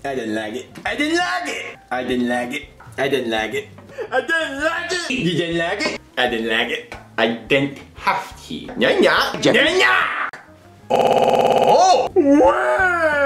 I didn't like it. I didn't like it. I didn't like it. I didn't like it. I didn't like it. You didn't like it. I didn't like it. I didn't have to. Nya nya. Nya nya. Oh. Wow.